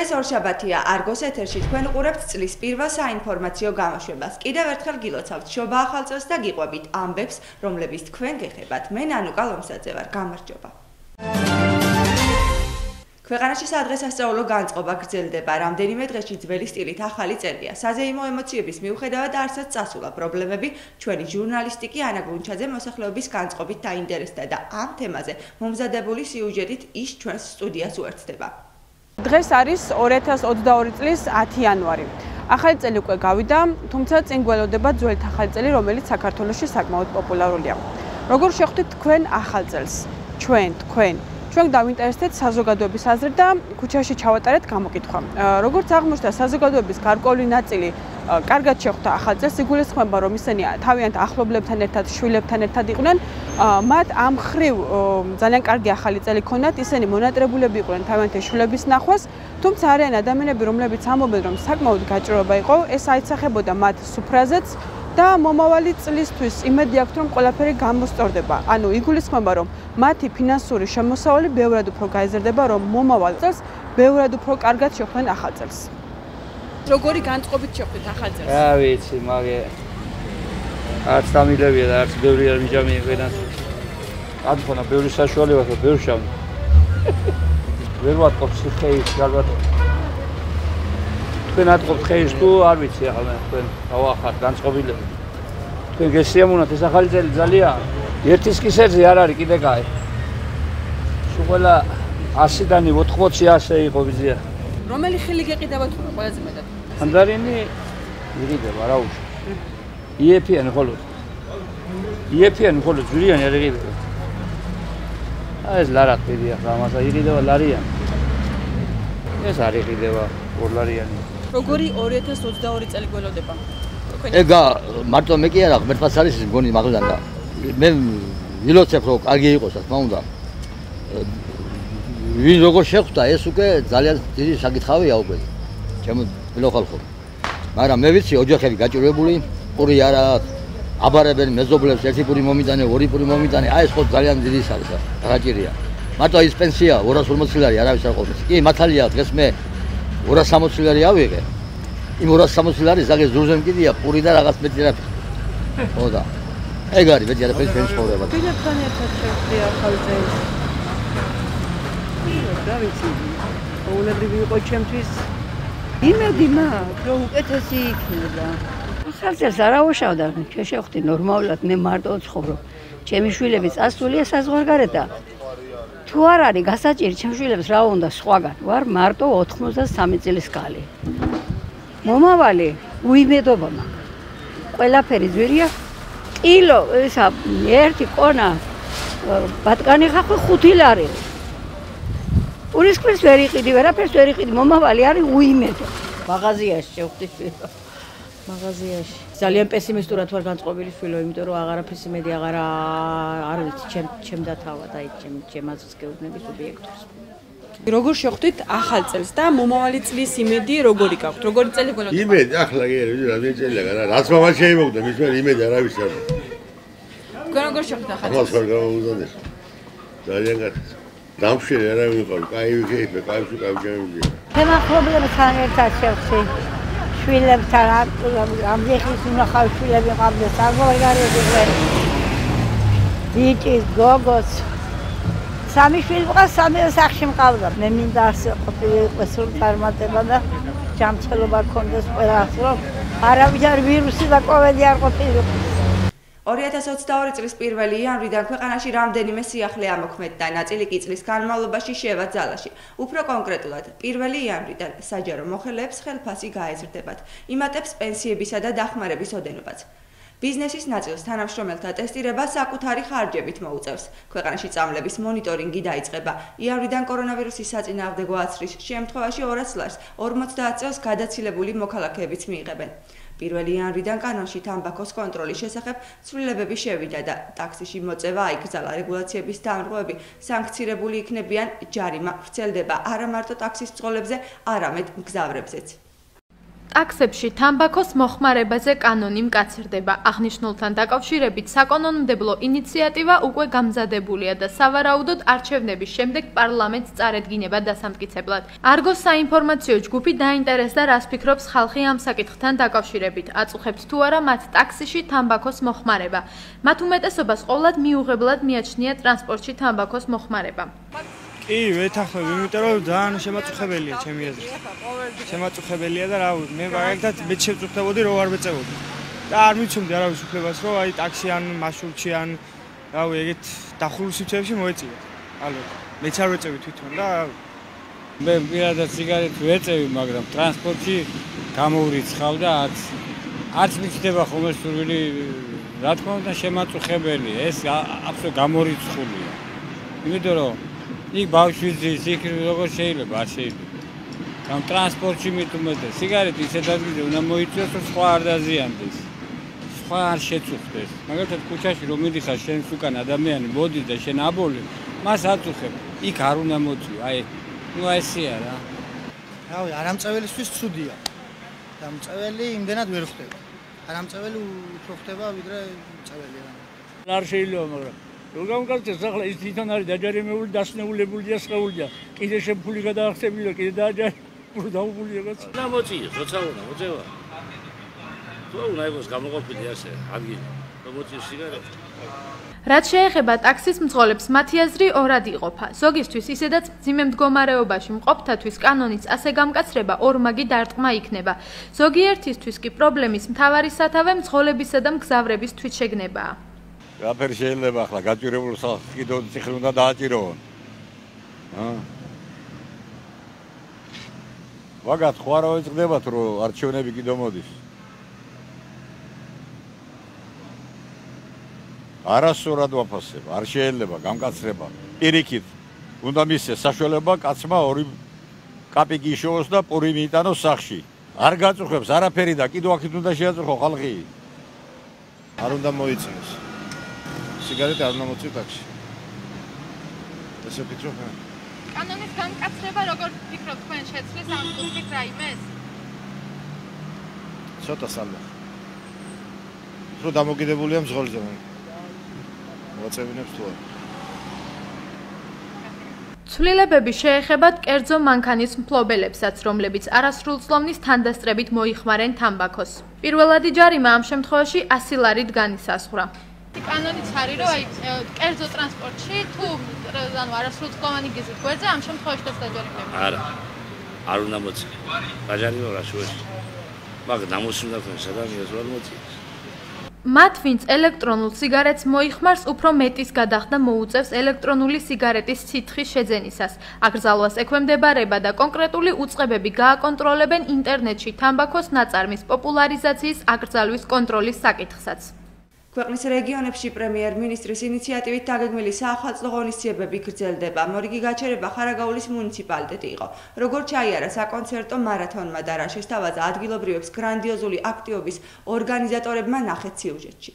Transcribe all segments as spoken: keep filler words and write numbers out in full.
დღეს ორშაბათია არგოს ეთერში თქვენ უყურებთ წლის პირველ საინფორმაციო გამოშვებას. Კიდევ ერთხელ გილოცავთ შობა ახალ წელს და გიყვებით ამბებს, რომლებიც თქვენ გეხებათ. მე ნანუკა ლომსაძე ვარ. გამარჯობა. ქვეყანაში სადღესასწაულო განწყობა გრძელდება. რამდენიმე დღეში ძველი სტილით ახალი წელია. საზეიმო ემოციების მიუხედავად არსად წასულა პრობლემები, ჩვენი ჟურნალისტი კი ანა გრუნჩაძე მოსახლეობის განწყობით დაინტერესდა და ამ თემაზე მომზადებული სიუჟეტით ის ჩვენს სტუდიას უერთდება. დღეს არის ორი ათას ოცდაორი წლის ათი იანვარი. ახალი წელი უკვე გავიდა, თუმცა წინ გველოდება ძველი ახალი წელი, რომელიც საქართველოში საკმაოდ პოპულარულია. როგორ შეხვდით თქვენ ახალ წელს? ჩვენ, თქვენ ჩვენ დავინტერესდეთ საზოგადოების აზრით და ქუჩაში ჩავატარეთ გამოკითხვა. როგორც აღმოჩნდა, საზოგადოების გარკვეული ნაწილი კარგად შეხვდა ახალ წელს, იგულისხმება, რომ ისინი თავიანთ ახლობლებთან ერთად, შვილებთან ერთად იყვნენ. მათ ამ ხრივ ძალიან კარგი ახალი წელი ქონდათ, ისინი მონატრებულები იყვნენ თავიანთი შვილების ნახვას, თუმცა არიან ადამიანები, რომლებიც ამბობენ, რომ საკმაოდ გაჭირვება იყო, ეს აიცახებოდა მათ სუფრაზეც და მომავალი წლისთვის იმედი აქვთ, რომ ყველაფერი გამოსწორდება. ანუ იგულისხმება, რომ მათი ფინანსური შემოსავალი ბევრად უფრო გაიზრდება, რომ მომავალ წელს ბევრად უფრო კარგად შეხვდნენ ახალ წელს. როგორი განწყობით შეხვდით ახალ წელს? რა ვიცი, მაგე არც დამილებია და არც ბევრი არ მიჯამია ფინანსური. ამ ხონა ბევრი საშუალება და ბევრი შავი. ვერ ვატყობ სიხეის ალბათ. თქვენ ატყობთ ხეის თუ არ ვიცი ახლა მე თქვენ გავახართ განწყობილები. თქვენ გესიამოვნათ ეს ახალი წელი ძალიან ერთის კისერზე არ არის კიდე კაი. სულ ყველა ასიდან ოთხმოცი ასე იყო ვიზია. რომელი ხილი გეყიდებათ ყველაზე მეტად? მანდარინი იყიდება რა უშ. იეფიანი ხოლოდ. იეფიანი ხოლოდ ჯვრიანი არ იყიდება. აი ეს ლარაკები ახლა ამასა იყიდება ლარიანი. ეს არ იყიდება ორლარიანი. როგორი ორი ათას ოცდაორი წელი გველოდება? ეგა მარტო მე კი არა, მერტყას არის მგონი მაგლიდან და მე ვილოცებ რომ კარგი იყოს რა თქმა უნდა. ვინ როგორ შეხვდა ეს უკვე ძალიან დიდი საკითხავია უკვე. ჩემ ვილო ხალხო. მაგრამ მე ვიცი ოჯახები გაჭირვებული, პური არა აბარებენ მეზობლებს, ერთი პური მომიტანე, ორი პური მომიტანე, აი ეს ხო ძალიან დიდი ის არის და გაჭირია. მარტო ის პენსია ორას ორმოცი ლარი არავის არ ყოფნის. კი მართალია დღეს მე ორას სამოცი ლარი ავიღე. იმ ორას სამოცი ლარი ზაგე ზურზე მკიდია პური და რაღაც მეტი რა. ხო და ეგ არის მეტი არაფერი ჩვენ ცხოვრება. ვინებთან ერთად შეხვდი ახალი წელი? რა ვიცი, ულებრივი იყო ჩემთვის. იმედი მაქვს, რომ უკეთესი იქნება. ახალ წელს არ ავუშავდა, ჩვენ შევხვდი ნორმალურად, მე მარტო ვცხოვრობ. ჩემი შვილები წასულია საზღვარგარეთ და თუ არ არის გასაჭირი ჩემ შვილებს რა უნდა სხვაგან, ვარ მარტო ოთხმოცდასამი წლის კალი. მომავალი უიმედობა მაქვს. ყველაფერი ძვირია. კილო, ისა ერთი ყონა ბატკანი ხახვი ხუთი ლარი. ურისკვლელს ვერ იყიდი, ვერაფერს ვერ იყიდი, მომავალი არის უიმედო. მაღაზიაში შევხვდი შვილო. მაღაზიაში. ძალიან პესიმისტურად ვარ განწყობილი შვილო, იმიტომ რომ აღარაფერს იმედი აღარა არ ვიცი, ჩემ ჩემ დათავად, აი ჩემ ჩემ აზრს გეუბნები სუბიექტებს. როგორ შეხვდით ახალ წელს და მომავალი წლის იმედი როგორი გაქვთ? როგორი წელი გველოდება? იმედი ახლა კი არა, რამდენი წელია რა, რაც მომავალ შეიმოგდა, მის მე იმედი არავის არ. თქვენ როგორ შეხვდით ახალ წელს? ახლა გამოვუზადე. ძალიან კარგი. დამშველი არა ვიყავ, კაი ვიქეიფე, კაი ვშუ კაი ვჯამია. თემა პრობლემებთან ერთად შევხვდი. შვილებთან ამ ლეხის უნახავ შვილები ყავდა საზღვარგარეთ იყვნენ. ბიჭის, გოგოს. სამი შვილი ყავს, სამი სახში მყავდა. მე მინდა ასე ყოფილიყო სულ წარმატება და ჯანმრთელობა გქონდეს ყველას, რომ არავითარ ვირუსი და კოვიდი არ ყოფილიყო. ორი ათას ოცდაორი წლის პირველი იანვრიდან ქვეყანაში რამდენიმე სიახლე ამოქმედდა, ნაწილი კი წლის განმავლობაში შევა ძალაში. უფრო კონკრეტულად, პირველი იანვრიდან საჯარო მოხელეებს ხელფასი გაეზრდებათ, იმატებს პენსიებისა და დახმარების ოდენობაც. ბიზნესის ნაწილს თანამშრომელთა ტესტირება საკუთარი ხარჯებით მოუწევს. ქვეყანაში წამლების მონიტორინგი დაიწყება. იანვრიდან კორონავირუსის საწინააღმდეგო აცრის შემთხვევაში ორას ლარს ორმოცდაათ წელს გადაცილებული მოქალაქეებიც მიიღებენ. პირველი იანვრიდან კანონში თამბაქოს კონტროლის შესახებ ცვლილებები შევიდა და ტაქსიში მოწევა აიგრძალა. რეგულაციების დამრღვევები სანქცირებული იქნებიან, ჯარიმა ვრცელდება არა მარტო ტაქსის მძღოლებზე, არამედ მგზავრებზეც. ტაქსებში თამბაქოს მოხმარებაზე კანონი მკაცრდება. აღნიშნულთან დაკავშირებით საკანონმდებლო ინიციატივა უკვე გამზადებულია და სავარაუდოდ არჩევნების შემდეგ პარლამენტს წარედგინება დასამტკიცებლად. Argos საინფორმაციო ჯგუფი დაინტერესდა, რას ფიქრობს ხალხი ამ საკითხთან დაკავშირებით. აწუხებთ თუ არა მათ ტაქსიში თამბაქოს მოხმარება. მათ უმეტესობას ყოვლად მიუღებლად მიაჩნია ტრანსპორტში თამბაქოს მოხმარება. კი, ვეთანხმები, იმიტომ რომ ძალიან შემაწუხებელია ჩემი აზრით. შემაწუხებელია და რა ვიცი, მე მაგალითად მეც შევწუხდებოდი, რომ არ ვეწევოდი. და არ მიცემდი არავის უფლებას, რომ აი ტაქსი ან მარშრუტში ან რა ვიცი, ეგეთ დახურულ სივრცეებში მოეწიოთ. ალბათ, მეც არ ვეწევი თვითონ და მე პირადად სიგარეტს ვეწევი, მაგრამ ტრანსპორტში გამოვრიცხავ და არც არც მიჩნდება ხოლმე სურვილი, რა თქმა უნდა, შემაწუხებელია, ეს აბსოლუტურად გამორიცხულია. იმიტომ რომ იქ ბავშვი ზის, იქ როგორ შეიძლება, არ შეიძლება. ამ ტრანსპორტში მით უმეტეს სიგარეტი ისეთ ადგილზე უნდა მოიწვიოს, რომ სხვა არ დაზიანდეს. სხვა არ შეწუხდეს. მაგალითად ქუჩაში რომ მიდიხარ შენ უკან ადამიანი მოდის და შენ აბოლე, მას აწუხებ. იქ არ უნდა მოწვიო. აი, ნუ ესეა რა. რავი, არამწეველისთვის ცუდია. და მწეველი იმდენად ვერ ხდება. არამწეველი უფრო ხდება, ვიდრე მწეველი რა. არ შეიძლება, მაგრამ როგორ გამკაცეს ახლა ის თვითონ არის დაჯარიმებული, დასნეულებულია, სხეულია. კიდე შეფული გადაახსებილა, კიდე დაჯარიმებული დაუბულია კაცი. და მოწიეს, როცა უნდა მოწევა. თუ უნდა იყოს გამოყოფილი ასე ადგილი, რომ მოწიეს სიგარეტი. რაც შეეხება ტაქსის მძღოლებს, მათი აზრი ორად იყოფა. ზოგისთვის ისედაც მძიმე მდგომარეობაში მყოფთათვის კანონის ასე გამკაცრება ორმაგი დარტყმა იქნება. ზოგიერთისთვის კი პრობლემის მთავარი სათავე მძღოლებისა და მგზავრების თვითშეგნებაა. რაფერი შეიძლება ახლა გაჭირებულ ხალხს კიდევ ციხე უნდა დააჭიროონ. აა. ვაგათ ხო არა ეძღდებათ რომ არჩევნები კიდევ მოდის. არასწორად ვაფასებ, არ შეიძლება გამკაცრება. პირიქით უნდა მისცეს საშუალება კაცმა ორი კაპიკი შოოს და პური მიიტანოს სახში. არ გაწუხებს არაფერი და კიდევ აქეთ უნდა შეაწუხო ხალხი. არ უნდა მოიწიოს. სიგარეტი არ უნდა მოწიო ტაქსში. ესე ვფიქრობ. კანონის გამკაცრება როგორ ფიქრობთ თქვენ შეცვლის ამ კუთხით რაიმეს? ცოტა სალვა. რო დამოკიდებულია მძღოლზე. მოწევინებს თუ არა. ცვლილებები შეეხებათ კერძო მანქანის მფლობელებსაც, რომლებიც არასრულწლოვნის თანდასწრებით მოიხმარენ თამბაქოს. პირველადი ჯარიმა ამ შემთხვევაში ასი ლარით განისაზღვრა. კანონიც არის, რომ აი კერძო ტრანსპორტში თუ ანუ არასრულწლოვანი გიზით გვერდზე ამ შემთხვევაში დაჯარიმდება. არა. არ უნდა მოწიო. დაჯარიმება რა შუაში. მაგ დამოსუნდა თქვენ სადამიას ვერ მოწიოს. მათ, ვინც ელექტრონულ სიგარეტს მოიხმარს, უფრო მეტის გადახდა მოუწევს ელექტრონული სიგარეტის სითხის შეძენისას. აკრძალვას ექვემდებარება და კონკრეტული უწყებები გააკონტროლებენ ინტერნეტში თამბაქოს ნაწარმის პოპულარიზაციის აკრძალვის კონტროლის საკითხსაც. ქვეყნის რეგიონებში პრემიერ-მინისტრის ინიციატივით დაგეგმილი საახალწლო ღონისძიებები გრძელდება. მორიგი გაჩერება ხარაგაულის მუნიციპალიტეტი იყო. როგორ ჩაიარა საკონცერტო მარათონმა და რა შესთავაზა ადგილობრივებს გრანდიოზული აქტივობის ორგანიზატორებმა ნახეთ სიუჟეტში.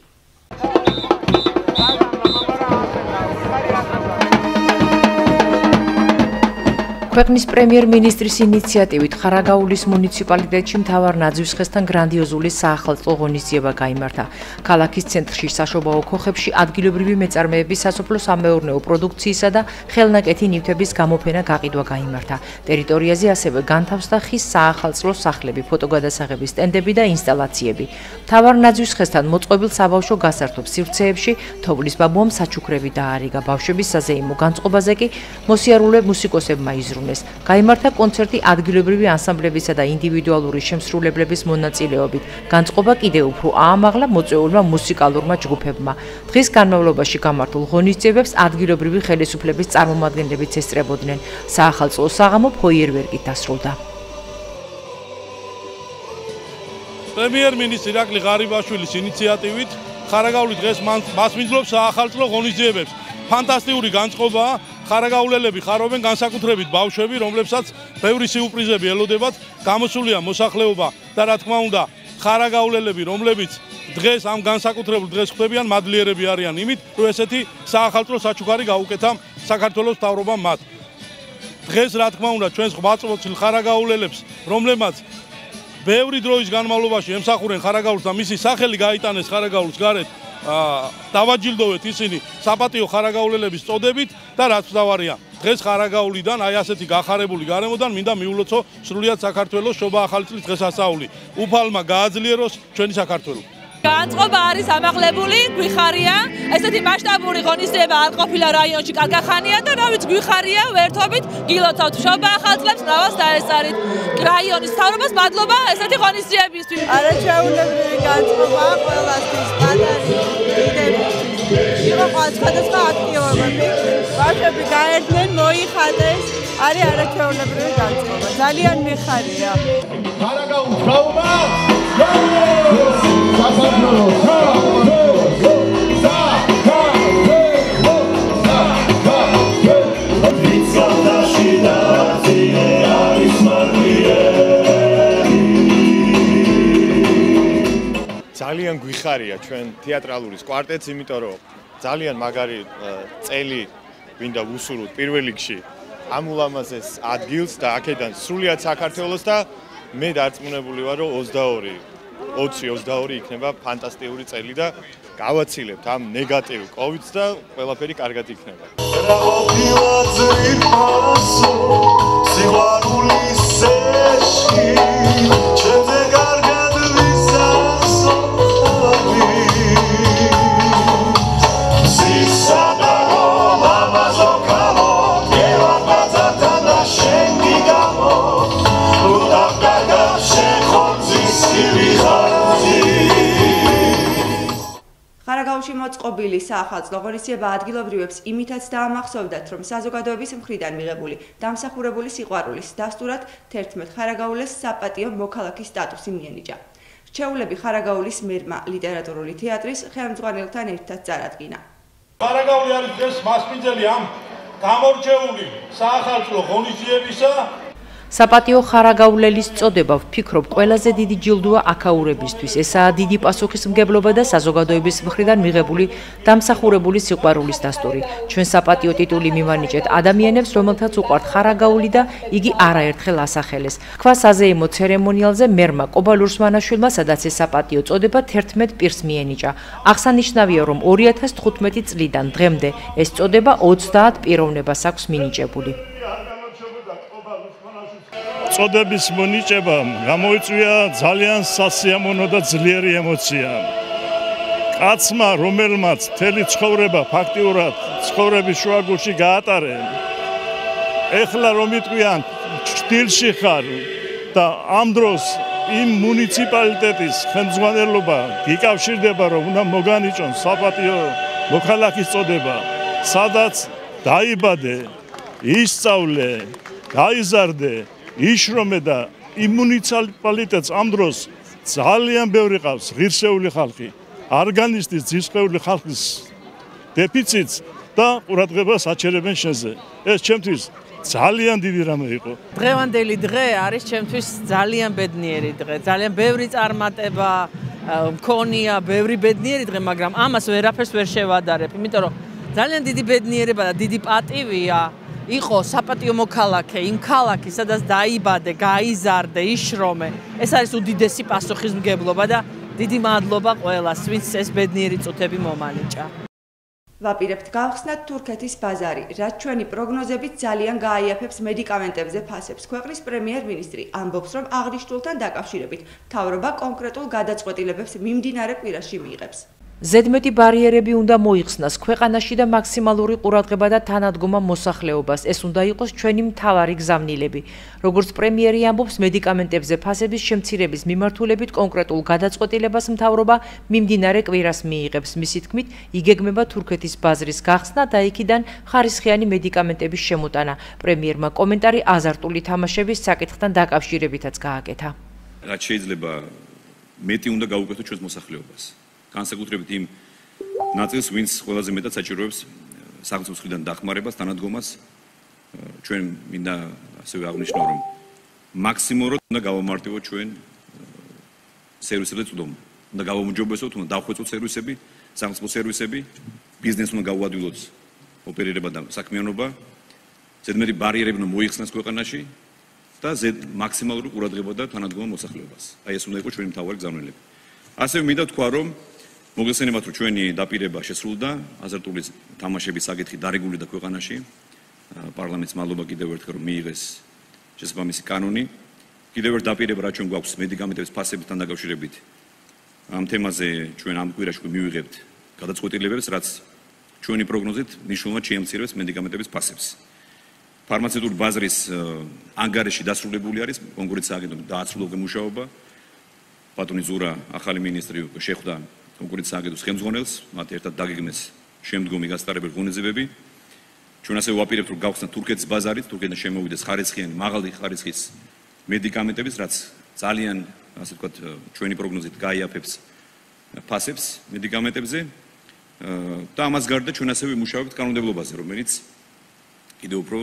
ქვეყნის პრემიერ-მინისტრის ინიციატივით ხარაგაულის მუნიციპალიტეტში მთავარ ნაძვისხესთან გრანდიოზული საახალწლო ღონისძიება გაიმართა. ქალაქის ცენტრში საშობაო ქოხებში ადგილობრივი მეწარმეების სასოფლო-სამეურნეო პროდუქციისა და ხელნაკეთი ნივთების გამოფენა გაყიდვა გაიმართა. ტერიტორიაზე ასევე განთავსდა ხის საახალწლო სახლები, ფოტოგადასაღების სტენდები და ინსტალაციები. მთავარ ნაძვისხესთან მოწყობილ საბავშვო გასართობ სივრცეებში თოვლის ბაბუამ საჩუქრები დაარიგა. ბავშვების საზეიმო განწყობაზე კი მოსიარულე მუსიკოსებმა იზრუნეს. გაიმართა კონცერტი ადგილობრივი ანსამბლებისა და ინდივიდუალური შემსრულებლების მონაწილეობით. განწყობა კიდევ უფრო აამაღლა მოწვეულმა მუსიკალურმა ჯგუფებმა. დღის განმავლობაში გამართულ ღონისძიებებს ადგილობრივი ხელისუფლების წარმომადგენლებიც ესწრებოდნენ. საახალწლო საღამო ფოიერვერკით დასრულდა. პრემიერ-მინისტრი ირაკლი ღარიბაშვილის ინიციატივით ხარაგაული დღეს მას მიძლობს საახალწლო ღონისძიებებს. ფანტასტიკური განწყობაა. ხარაგაულელები ხარობენ განსაკუთრებით ბავშვები, რომლებსაც ბევრი სიურპრიზები ელოდებათ. გამოსულია მოსახლეობა და რა თქმა უნდა, ხარაგაულელები, რომლებიც დღეს ამ განსაკუთრებულ დღეს ხვდებიან, მადლიერები არიან იმით, რომ ესეთი საახალწლო საჩუქარი გაუკეთა საქართველოს მთავრობამ მათ. დღეს რა თქმა უნდა, ჩვენს ღვაწლმოსილ ხარაგაულელებს, რომლებმაც ბევრი დროის განმავლობაში ემსახურენ ხარაგაულს და მისი სახელი გაიტანეს ხარაგაულის გარეთ. დავაჯილდოვეთ ისინი საპატიო ხარაგაულელების წოდებით და რაც მთავარია, დღეს ხარაგაულიდან აი ასეთი გახარებული გარემოდან მინდა მიულოცო სრულიად საქართველოს შობა ახალი წლის დღესასწაული. უფალმა გააძლიეროს ჩვენი საქართველო. განწყობა არის ამაღლებული, გვიხარია. ესეთი მასშტაბური ღონისძიება არ ყოფილა რაიონში კაკახანია და რა ვიცი გვიხარია, ვერთობით გილოცავთ შობა ახალ წლებს, ნავას დაესწარით. რაიონის მთავრობას მადლობა ესეთი ღონისძიებისთვის. არაჩვეულებრივი განწყობა ყველასთვის, პატარი დიდებისთვის. იყო სხვადასხვა აქტივობები, ბავშვები გაერთნენ, მოიხადეს. არის არაჩვეულებრივი განწყობა. ძალიან მიხარია. ხარაგაულს გაუმართ! ძალიან გვიხარია ჩვენ თეატრალურის კვარტეტს, იმიტომ რომ ძალიან მაგარი წელი გვინდა ვუსურვოთ პირველ რიგში ამ ულამაზეს ადგილს და აქედან სრულიად საქართველოს და მე დარწმუნებული ვარ რომ ოცდაორი ოცი ოცდაორი იქნება ფანტასტიკური წელი და გავაცილებთ ამ ნეგატივ კოვიდს და ყველაფერი კარგად იქნება. ხარაგაულში მოწყობილი საახალწლო ღონისძიება ადგილობრივებს იმითაც დაამახსოვრდათ, რომ საზოგადოების მხრიდან მიღებული დამსახურებული სიყვარულის დასტურად თერთმეტ ხარაგაულეს საპატიო მოქალაქის სტატუსი მიენიჭა. რჩეულები ხარაგაულის მერმა ლიტერატურული თეატრის ხელმძღვანელთან ერთად წარადგინა. ხარაგაული არის დღეს მასპინძელი ამ გამორჩეული საახალწლო ღონისძიებისა. საპატიო ხარაგაულელის წოდება ვფიქრობ ყველაზე დიდი ჯილდოა აქაურებისთვის. ესაა დიდი პასუხისმგებლობა და საზოგადოების მხრიდან მიღებული დამსახურებული სიყვარულის დასტური. ჩვენ საპატიო ტიტული მივანიჭეთ ადამიანებს, რომელთაც უყვართ ხარაგაული და იგი არაერთხელ ასახელეს. თქვა საზეიმო ცერემონიალზე მერმა კობალურს მანაშვილმა, სადაც ეს საპატიო წოდება თერთმეტ პირს მიენიჭა. აღსანიშნავია, რომ ორი ათას თხუთმეტი წლიდან დღემდე ეს წოდება ოცდაათ პიროვნებას აქვს მინიჭებული. წოდების მონიჭებამ გამოიწვია ძალიან სასიამოვნო და ძლიერი ემოცია. კაცმა, რომელმაც მთელი ცხოვრება ფაქტიურად ცხოვრების შუაგულში გაატარე, ეხლა რომ იტყვიან ჭრილში ხარ და ამ დროს იმ მუნიციპალიტეტის ხელმძღვანელობა გიკავშირდება, რომ უნდა მოგანიჭონ საპატიო მოქალაქის წოდება, სადაც დაიბადე, ისწავლე, გაიზარდე, იშრომე და იმ მუნიციპალიტეტს ამ დროს ძალიან ბევრი ყავს ღირსეული ხალხი, არგანისტის ძისხეული ხალხის დეფიციტს და ყურადღებას აჩერებენ შენზე. ეს ჩემთვის ძალიან დიდი რამე იყო. დღევანდელი დღე არის ჩემთვის ძალიან ბედნიერი დღე. ძალიან ბევრი წარმატება მქონია, ბევრი ბედნიერი დღე, მაგრამ ამას ვერაფერს ვერ შევადარებ, იმიტომ რომ ძალიან დიდი ბედნიერება და დიდი პატივია იყო საპატიო მოქალაქე, იმ ქალაქის, სადაც დაიბადე, გაიზარდე, იშრომე. ეს არის უდიდესი პასუხისმგებლობა და დიდი მადლობა ყველას, ვინც ეს ბედნიერი წუთები მომანიჭა. ვაპირებთ გავხსნათ თურქეთის ბაზარი, რაც ჩვენი პროგნოზებით ძალიან გააიაფებს მედიკამენტებზე ფასებს. ქვეყნის პრემიერ-მინისტრი ამბობს, რომ აღნიშნულთან დაკავშირებით მთავრობა კონკრეტულ გადაწყვეტილებებს მიმდინარე კვირაში მიიღებს. ზედმეტი ბარიერები უნდა მოიხსნას ქვეყანაში და მაქსიმალური ყურადღება და თანადგომა მოსახლეობას. ეს უნდა იყოს ჩვენი მთავარი გზავნილები. როგორც პრემიერი ამბობს, მედიკამენტებზე ფასების შემცირების მიმართულებით კონკრეტულ გადაწყვეტილებას მთავრობა მიმდინარე კვირას მიიღებს. მისი თქმით, იგეგმება თურქეთის ბაზრის გახსნა და იქიდან ხარისხიანი მედიკამენტების შემოტანა. პრემიერმა კომენტარი აზარტული თამაშების საკითხთან დაკავშირებითაც გააკეთა. რაც შეიძლება მეტი უნდა გაუკეთოთ ჩვენს მოსახლეობას. განსაკუთრებით იმ ნაწილს, ვინც ყველაზე მეტად საჭიროებს სახელმწიფოს მხრიდან დახმარებას, თანადგომას. ჩვენ მინდა ასევე აღნიშნო, რომ მაქსიმალურად უნდა გავამარტივოთ ჩვენ სერვისებზე წვდომა. უნდა გავამოჯობესოთ, უნდა დავხვეწოთ სერვისები, სახელმწიფო სერვისები, ბიზნესს უნდა გავუადვილოთ ოპერირება და საქმიანობა. ზედმეტი ბარიერები უნდა მოიხსნას ქვეყანაში და მაქსიმალური ყურადღება და თანადგომა მოსახლეობას. აი ეს უნდა იყოს ჩვენი მთავარი გზავნილება. ასევე მინდა თქვა, რომ მოგესალმებით, რომ ჩვენი დაპირება შესრულდა, აზარტული თამაშების საკითხი დარეგულირდა ქვეყანაში. პარლამენტის მადლობა კიდევ ერთხელ რომ მიიღეს შესაბამისი კანონი. კიდევ ერთ დაპირება რაც ჩვენ გვაქვს მედიკამენტების ფასებთან დაკავშირებით. ამ თემაზე ჩვენ ამ კვირაში მივიღებთ გადაწყვეტილებებს, რაც ჩვენი პროგნოზით მნიშვნელოვნად შეამცირებს მედიკამენტების ფასებს. ფარმაცევტული ბაზრის ანგარიში დასრულებული არის კონკრეტ სააგენტომ დაასრულა მუშაობა. ბატონი ზურა ახალი მინისტრი შეხვდა კონკრეტ სააგენტოს ხელმძღვანელს, მათ ერთად დაგეგმეს შემდგომი გასტარებელი ღონისძიებები. ჩვენ ასევე ვაპირებთ რომ გავხსნათ თურქეთის ბაზარით, თურქეთიდან შემოვიდეს ხარისხიანი, მაღალი ხარისხის მედიკამენტების, რაც ძალიან, ასე ვთქვათ, ჩვენი პროგნოზით გაიაფებს ფასებს მედიკამენტებზე. და ამას გარდა ჩვენ ასევე ვიმუშავებთ კანონმდებლობაზე, რომელიც კიდევ უფრო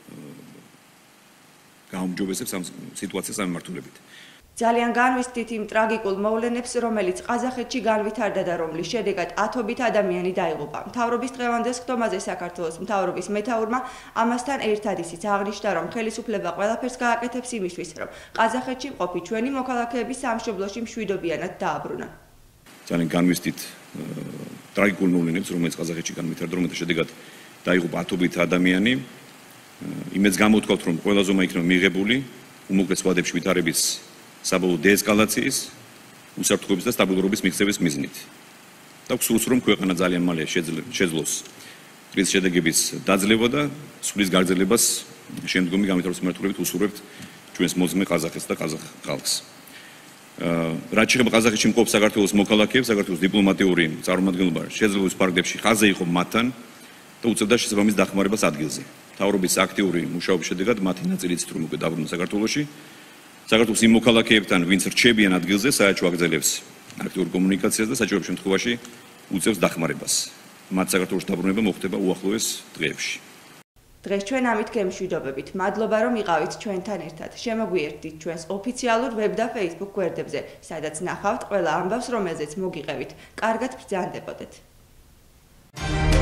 გაუმჯობესებს ამ სიტუაციას ამემართულებით. ძალიან განვისდით იმ ტრაგიკულ მოვლენებს, რომელიც ყაზახეთში განვითარდა და რომლის შედეგად ათობით ადამიანი დაიღუპა. მთავრობის დღევანდელ სხდომაზე საქართველოს მთავრობის მეთაურმა ამასთან ერთად ისიც აღნიშნა, რომ ხელისუფლება ყველაფერს გააკეთებს იმისთვის, რომ ყაზახეთში მყოფი ჩვენი მოქალაქეები სამშობლოში მშვიდობიანად დააბრუნონ. ძალიან განვისდით ტრაგიკულ მოვლენებს, რომელიც ყაზახეთში განვითარდა, რომელთა შედეგად დაიღუპა ათობით ადამიანი. იმედს გამოთქვათ, რომ ყველა ზომა იქნება მიღებული უმოკლეს ვადებში ვითარების საბოლოო დეესკალაციის, უსაფრთხოების და სტაბილურობის მიღწევის მიზნით. და ვსურვთ, რომ ქვეყანა ძალიან მალე შეძლოს კრიზის შედეგების დაძლევა და სულის გაგრძელებას შემდგომი განვითარების მიმართულებით უსურვებთ ჩვენს მოძმე ყაზახეთს და ყაზახ ხალხს. რაც შეეხება ყაზახეთში მყოფ საქართველოს მოქალაქეებს, საქართველოს დიპლომატიური წარმომადგენლობა შეძლოს პარკებში ხაზზე იყო მათთან და უწევდა შესაბამის დახმარებას ადგილზე. მთავრობის აქტიური მუშაობის შედეგად მათი ნაწილიც თუ უკვე დაბრუნდა საქართველოში. საქართველოს იმ მოქალაქეებთან, ვინც რჩებიან ადგილზე, საერთო აგზელებს აქტიურ კომუნიკაციას და საჭირო შემთხვევაში უწევს დახმარებას. მათ საქართველოს დაბრუნება მოხდება უახლოეს დღეებში. დღეს ჩვენ ამით გემშვიდობებით. მადლობა რომ იყავით ჩვენთან ერთად. შემოგვიერთდით ჩვენს ოფიციალურ ვებ და Facebook გვერდებზე, სადაც ნახავთ ყველა ამბავს, რომელზეც მოგიყევით. კარგად ბრძანდებოდეთ.